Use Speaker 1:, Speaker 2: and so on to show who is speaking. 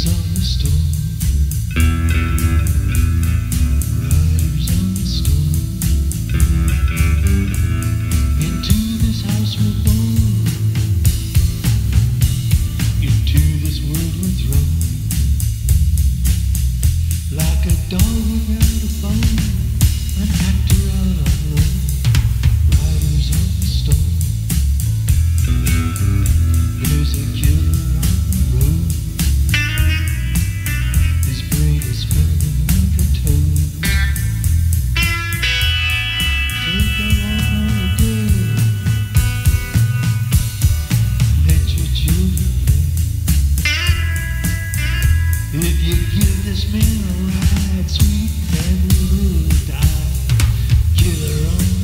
Speaker 1: Riders on the storm. Riders on the storm. Into this house we're born. Into this world we're thrown. Like a dog without a bone, an actor out on loan. Riders on the storm. There's a killer on the road. His brain is spinning like a toad. Take a long holiday. Let your children play. If you give this man a ride, sweet family will die. Killer on